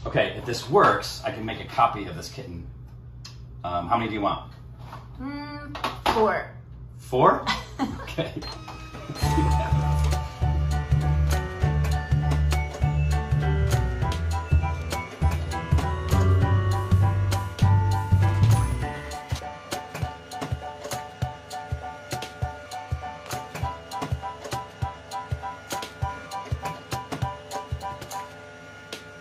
Okay, if this works, I can make a copy of this kitten. How many do you want? 4. 4? Okay.